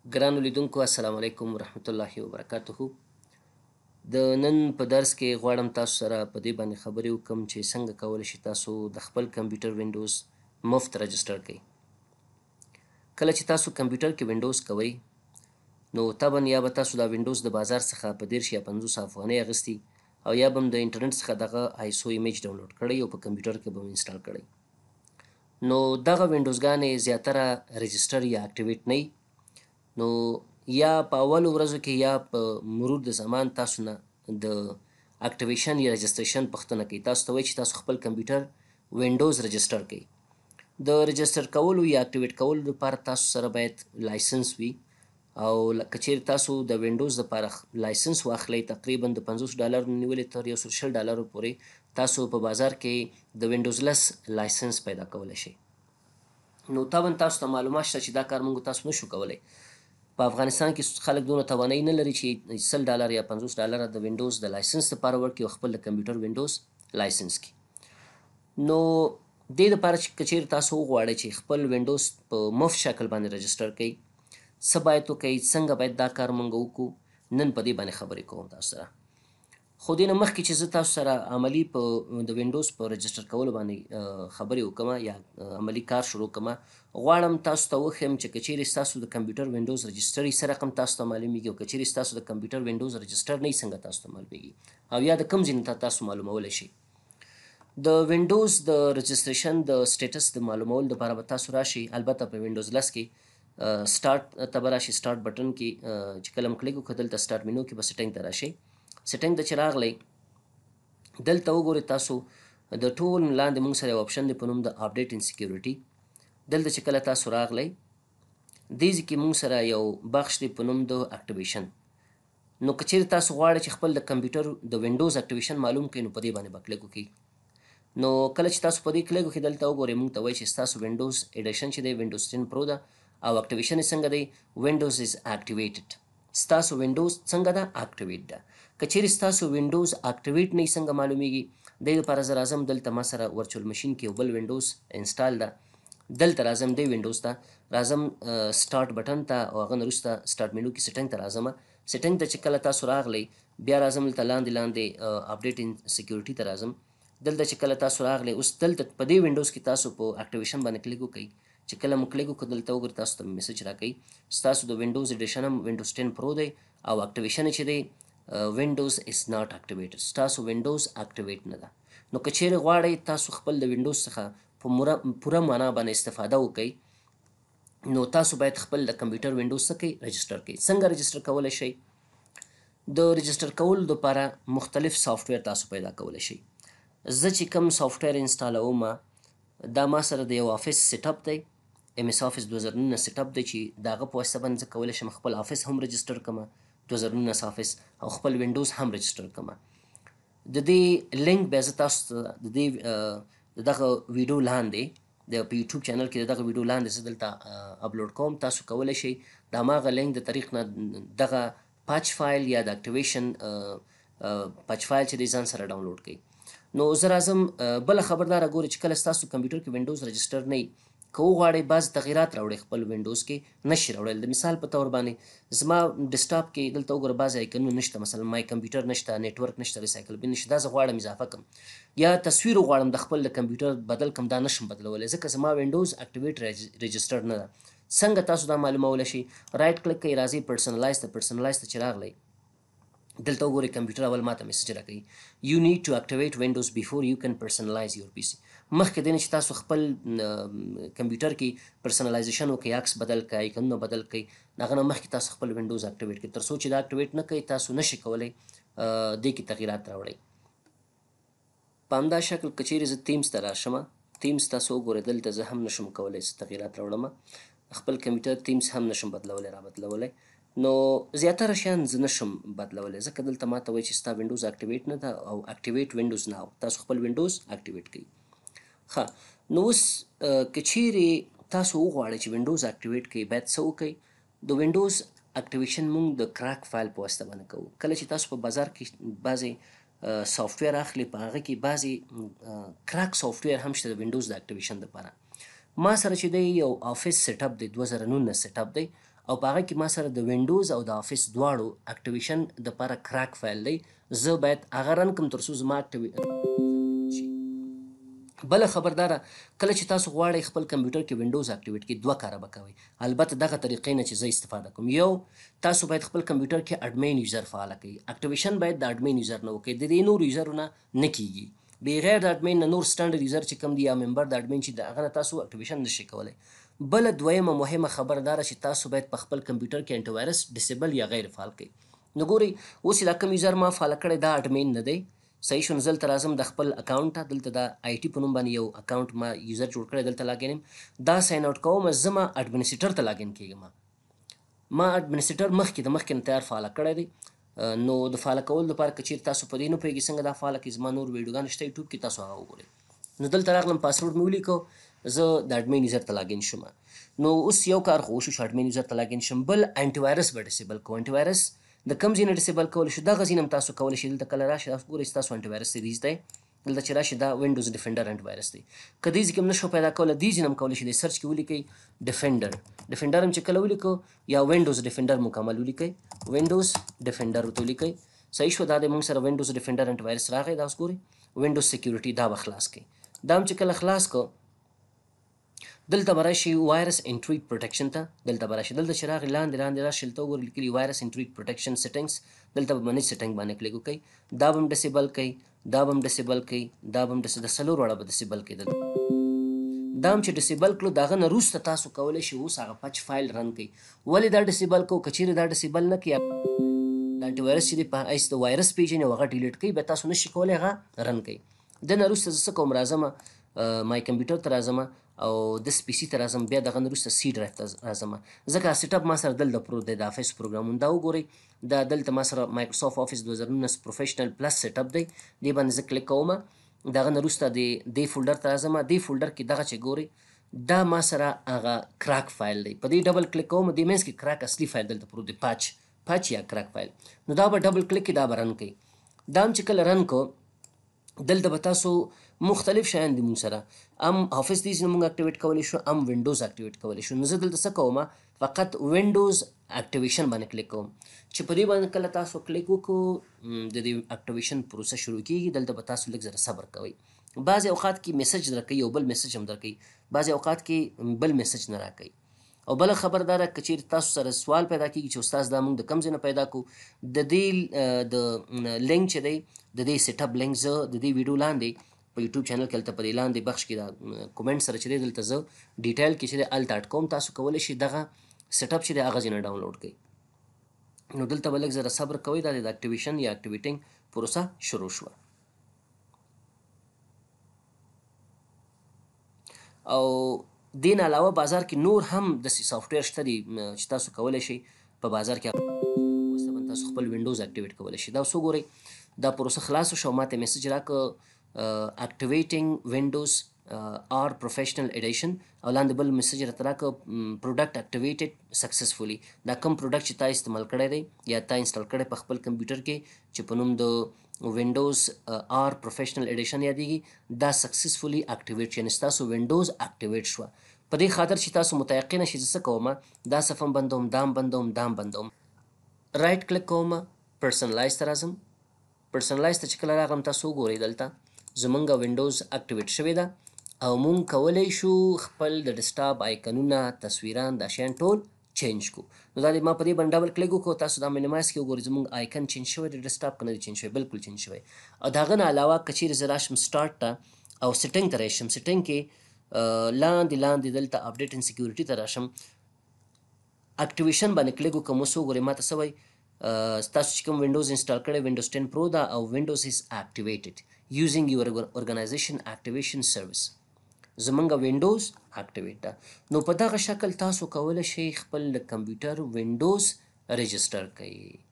ګرانو لیدونکو السلام علیکم ورحمت الله وبرکاته. د نن په درس کې غواړم تاسو سره په دې باندې خبرې وکړم چې څنګه کولی شئ تاسو د خپل کمپیوټر وینډوز مفت رجسټر کړئ. کله چې تاسو کمپیوټر کې وینډوز کوئ نو طبعا یا به تاسو دا وینډوز د بازار څخه په 30 یا 50 افغانۍ اخیستي او یا به هم د انټرنیټ څخه دغه آیسو ایمیج ډاونلوډ کړئ او په کمپیوټر کې به انسټال کړئ. نو دغه وینډوزګانې زیاتره رجسټر یا اکټیویټ نه نو یا په اولو ورځو کې یا په مرور د زمان تاسو نه د اکټیویشن یا رجسټریشن پوښتنه کوي. تاسو ته وایي چې تاسو خپل کمپیوټر وینډوز رجسټر کړئ. د رجسټر کولو یا اکټیویټ کولو لپاره تاسو سره باید لایسنس وي او که چیرې تاسو د وینډوز لپاره لایسنس واخلئ تقریبا د $50 نیولې تر $120 پورې تاسو په بازار کې د وینډوز لس لایسنس پیدا کولی شئ. نو طبعا تاسو ته معلومات شته چې دا کار موږ تاسو نشو کولی. په افغانستان کې خلک دونه توانایي نه لري چې $100 یا $50 د وینډوز د لایسنس لپاره ورکړي او خپل د کمپیوټر وینډوز لایسنس کړي. نو دې لپاره چې که چیرې تاسو وغواړئ چې خپل وینډوز په مفت شکل باندې رجسټر کړئ څه باید وکړئ، څنګه باید دا کار موږ وکړو، نن په دې باندې خبرې کوم تاسو سره. خو دې نه مخکې چې زه تاسو سره عملي په د وینډوز په رجسټر کولو باندې خبرې وکړم یا عملي کار شروع کړم، غواړم تاسو ته وښیم چې که چیرې ستاسو د کمپیوټر وینډوز رجسټر یې څه رقم تاسو ته معلومیږي او که چیرې ستاسو د کمپیوټر وینډوز رجسټر نه څنګه تاسو ته معلومیږي او یا د کوم ځای نه تاسو معلومولی شئ. د وینډوز د رجسټریشن د سټیټس د معلومولو لپاره به تاسو راشئ، البته په وینډوز لس کې سټارټ ته به راشئ. سټارټ بټن کې چې کله مو کلیک وکړئ دلته سټارټ مینو کې به سیټینګ ته راشئ. سیټینګ ته چې راغلی دلته وګورئ تاسو د ټول لاندې موږ سره یو آپشن دی په نوم د اپډیټ ان سیکیورټي. دلته چې کله تاسو راغلی دې ځای کې موږ سره یو بخش دی په نوم د اکټیویشن. نو که چیرې تاسو غواړئ چې خپل د کمپیوټر د وینډوز اکټیویشن معلوم کړئ نو په دې باندې به کلیک وکړئ. نو کله چې تاسو په دې کلیک وکړئ دلته وګورئ موږ ته وایي چې ستاسو وینډوز ایډیشن چې دی وینډوز 10 پرو ده او اکټیویشن یې څنګه دی وینډوز از اکټیویټډ. ستاسو وینډوز څنګه ده اکټیویټ ده. که چیرې ستاسو وینډوز اکټیویټ نه څنګه معلومیږي دې لپاره زه راځم دلته ما سره ورچوال مشین کې یو بل وینډوز انسټال ده. دلته راځم دې وینډوز ته راځم سټارټ بټن ته او هغه نه وروسته سټارټ مینو کې سیټینګ ته راځم. سیټینګ ته چې کله تاسو راغلی بیا راځم دلته لاندې اپډیټ ان سیکیورټي ته راځم. دلته چې کله تاسو راغلی اوس دلته په دې وینډوز کې تاسو په اکټیویشن باندې کلیک وکړئ. چې کله مو کلیک وکړئ دلته وګورئ تاسو ته میسج راکوي ستاسو د وینډوز ایډیشن هم وینډوز 10 پرو دی او اکټیویشن چې دی وینډوز از ناٹ اکټیویټډ. ستاسو وینډوز اکټیویټ نه ده. نو که چیرې غواړئ تاسو خپل د وینډوز څخه په پوره معنا باندې استفاده وکړئ نو تاسو باید خپل د کمپیوټر وینډوز څه کړئ رجسټر کړئ. څنګه رجسټر کولی شئ؟ د رجسټر کولو لپاره مختلف سافټویر تاسو پیدا کولی شئ. زه چې کوم سافټویر انسټالوم دا ما سره د یو آفیس سیټ اپ دی، ام اس آفیس 2019 سیټ اپ دی چې د هغه په واسطه باندې زه کولی شم خپل آفیس هم رجسټر کړم 2019 آفیس او خپل وینډوز هم رجسټر کړم. د دې لینک بیا زه تاسو ته د دې دغه ویډیو لاندې د په یوټیوب چینل کې دغه ویډیو لاندې زه دلته اپلوډ کوم. تاسو کولی شئ د هماغه لینک د طریق نه دغه پاچ فایل یا د اکټیویشن پاچ فایل چې دی ځان سره ډاونلوډ کړئ. نو زه راځم بله خبرداره ګورئ چې کله ستاسو کمپیوټر کې وینډوز رجسټر نه وي که وغواړئ بعض تغیرات راوړئ خپل وینډوز کې نشي راوړلی. د مثال په طور باندې زما ډیسکټاپ کې دلته وګوره بعض آیکنونه نشته، مثلا مای کمپیوټر نشته، نیټورک نشته، ریسایکل بن نشته. دا زه غواړم اضافه کړم یا تصویر غواړم د خپل کمپیوټر بدل کړم دا نشم بدلولی ځکه زما وینډوز اکټیویټ رجسټر نه ده. څنګه تاسو دا معلومولی شئ؟ رایټ کلیک کوئ راځئ پرسنلایز ته چې راغلی دلته وګورئ کمپیوټر اول ماته میسج راکوي یو نیډ ټو اکټیویټ وینډوز بیفور یو کین پرسنلایز یور پی سي. مخکې دی نه چې تاسو خپل کمپیوټر کې پرسنلایزیشن وکړئ، عکس بدل کړئ، آیکنونه بدل کړئ، هغه نه مخکې تاسو خپل وینډوز اکټیویټ کړئ. تر څو چې دا اکټیویټ نه کړئ تاسو نشئ کولی دې کې تغییرات راوړئ. په همدا شکل که چیرې زه تیمز ته راشم، تیمز تاسو وګورئ دلته زه هم نشم کولی څه تغییرات راوړم. خپل کمپیوټر تیمز هم نشم بدلولی رابدلولی. نو زیاتره شیان زه نشم بدلولی ځکه دلته ماته وایي چې ستا وینډوز اکټیویټ نه ده او اکټیویټ وینډوز ناو. تاسو خپل وینډوز اکټیویټ کړئ. ښه نو اوس که چیرې تاسو وغواړئ چې وینډوز اکټیویټ کړئ باید څه وکړئ؟ د وینډوز اکټیویشن موږ د کراک فایل په واسطه باندې کوو. کله چې تاسو په بازار کې بعضې سافټویر اخلي په هغه کې بعضې کراک سافټویر هم شته د وینډوز د اکټیویشن لپاره. ما سره چې دی یو آفیس سیټ اپ دی 2019 سیټ اپ دی او په هغه کې ما سره د وینډوز او د افیس دواړو اکټیویشن دپاره کراک فایل دی. زه باید هغه رن کړم تر څو زما شي. بله خبرداره کله چې تاسو غواړئ خپل کمپیوټر کې وینډوز اکټیویټ کړئ دوه کاره به کوئ. البته دغه طریقې نه چې زه استفاده کوم. یو، تاسو باید خپل کمپیوټر کې اډمین یوزر فعاله کړئ. اکټیویشن باید د اډمین یوزر نه وکړئ. د دې نورو یوزرو نه نه کیږي. بغیر د اډمین نه نور سټنډرډ یوزر چې کوم دی یا ممبر د اډمین چې د هغه نه تاسو اکټیویشن نشئ کولی. بله دویمه مهمه خبره دا چې تاسو باید په خپل کمپیوټر کې انټي وایرس ډیسیبل یا غیر فعال کړئ. نو ګورئ اوس دا کوم یوزر ما فعاله کړی دا اډمین نه دی. صحیح شو. نو زه دلته راځم د خپل اکاونټ ته. دلته د آی ټي په نوم باندې یو اکاونټ ما یوزر جوړ کړی. دلته لاګین یم. دا ساین آوټ کوم. زه ما اډمنسټریټر ته لاګین کېږم. ما اډمنسټریټر مخکې نه تیار فعاله کړی دی. نو د فعاله کولو لپاره که چیرې تاسو په دې نه پوهېږئ څنګه دا فعاله کړئ، زما نور ویډیوګانې شته یوټیوب کې، تاسو هغه وګورئ. نو دلته راغلم، پاسورډ مې ولیکو، زه د اډمین یوزر ته لاګین شوم. نو اوس یو کار خو وشو چې اډمین یوزر ته لاګین شم. بل انټي وایرس به ډیسیبل کوو. انټي وایرس د کوم ځای نه ډیسیبل کولی شو؟ دغه ځای نه هم تاسو کولی شئ. دلته کله راشئ ګورئ ستاسو انټي وایرس سیریز دی. دلته چې راشي دا وینډوز ډیفنډر انټي وایرس دی. که دې ځای کې هم نشو پیدا کولی دې ځای نه هم کولی شئ. د سرچ کې ولیکئ ډیفنډر هم چې کله ولیکو یا وینډوز ډیفنډر مکمل ولیکئ. وینډوز ډیفنډر ورته ولیکئ. صحیح شو. دا د موږ سره وینډوز ډیفنډر انټي وایرس راغی. دا اوس ګورئ وینډوز سیکیورټي دا به خلاص کړئ. دا هم چې کله خلاص کو دلته به راشي وایرس انټرویډ پروټیکشن ته. دلته به راشي. دلته چې راغی لاندې راشي دلته وګورئ لیکلي وایرس انټرویډ پروټیکشن سیټنګز. دلته به منیج سیټنګ باندې کلیک وکړئ. دا به هم ډیسیبل کړئ، دا به هم ډیسیبل کړئ، دا به هم د څلور واړه به ډیسیبل کړئ. دا هم چې ډیسیبل کړو د هغه نه وروسته تاسو کولی شئ اوس هغه پچ فایل رن کړئ. ولې دا ډیسیبل کوو؟ که چیرې دا ډیسیبل نه کړئ د انټي وایرس چې دی په ایس د وایرس پیژني او هغه ډیلیټ کړئ بیا تاسو نشئ کولی هغه رن کړئ. د نه وروسته زه څه کوم؟ راځم مای کمپیوټر ته راځم او د پی سي ته راځم. بیا دغه نه وروسته سی ډرایو ته راځم ځکه سیټ اپ ما سره دلته پروت دی د افیس پروګرامونه. دا وګورئ دا دلته ما سره مایکروسافټ افیس 2019 پروفیشنل پلس سیټ اپ دی. دې باندې زه کلیک کوم. دغه نه وروسته د دې فولډر ته راځم. دې فولډر کې دغه چې ګورئ دا ما سره هغه کراک فایل دی. په دې ډبل کلیک کوم. دې منځ کې کراک اصلي فایل دلته پروت دی، پاچ یا کراک فایل. نو دا به ډبل کلیک کې دا به رن کوي. دا هم چې کله رن کو دلته به تاسو مختلف شیان دي مونږ سره هم افیس دې نه مونږ اکټیویټ کولی شو، هم وینډوز اکټیویټ کولی شو. نو زه دلته څه کوم؟ فقط وینډوز اکټیویشن باندې کلیک کوم. چې په دې باندې کله تاسو کلیک وکړو د دې اکټیویشن پروسه شروع کیږي. دلته به تاسو لږ زره صبر کوئ. بعضې اوقات کې میسج درکوي او بل میسج هم درکوي، بعضې اوقات کې بل میسج نه راکوي. او بله خبر دا ده که چیرې تاسو سره سوال پیدا کېږي چې استاد دا موږ د کوم ځای نه پیدا کړو، د دې د لینک چې دی د دې سیټ اپ لینک زه د دې ویډیو لاندې په یوټیوب چینل کې هلته په دې لاندې بخش کې دا کومنټ سره چې دی دلته زه ډیټیل کې چې دی هلته اډ کوم. تاسو کولی شئ دغه سیټ اپ چې دی هغه ځای نه ډاونلوډ کړئ. نو دلته به لږ زره صبر کوئ. دا د اکټیویشن یا اکټیویټینګ پروسه شروع شوه. او دې نه علاوه بازار کې نور هم داسې سافټویر شته دي چې تاسو کولی شئ په بازار کې تاسو خپل وینډوز اکټیویټ کولی شئ. دا اوس وګورئ دا پروسه خلاصه شو. ماته میسج راکړه اکټیویټینګ وینډوز آر پروفیشنل ایډیشن او لاندې بل میسج راته راکړه پروډکټ اکټیویټډ سکسسفولي. دا کوم پروډکټ چې تا استعمال کړی دی یا تا انسټال کړی په خپل کمپیوټر کې چې په نوم د وینډوز آر پروفیشنل ایډیشن یادېږي، دا سکسسفولي اکټیویټ یعنې ستاسو وینډوز اکټیویټ شوه. په دې خاطر چې تاسو متیقنه شئ زه څه کوم؟ دا صفحه هم بندوم، دا هم بندوم، دا هم بندوم. رایټ کلیک کوم، پرسنلایز ته راځم. پرسنلایز ته چې کله راغلم تاسو وګورئ دلته زمونږ وینډوز اکټیویټ شوې ده او مونږ کولی شو خپل د ډیسکټاپ آیکنونه، تصویران، دا شیان ټول چینج کو. نو دا ما په دې باندې ډبل کلیک وکړو. تاسو دا مینیمایز کې وګورئ زموږ آیکن چینج شوی د ډیسکټاپ که نه دی چینج شوی؟ بالکل چینج شوی. او د هغه نه علاوه که چیرې زه راشم سټارټ ته او سیټنګ ته راشم، سیټنګ کې لاندې دلته اپډیټ ان سیکیورټي ته راشم، اکټیویشن باندې کلیک وکړم. اوس وګورئ ما ته څه وایي تاسو چې کوم وینډوز انسټال کړی وینډوز 10 پرو ده او وینډوز از اکټیویټډ یوزینګ یور ارګنایزیشن اکټیویشن سروس. زمونږ وینډوز اکټیویټ ده. نو په دغه شکل تاسو کولی شئ خپل د کمپیوټر وینډوز رجسټر کړئ.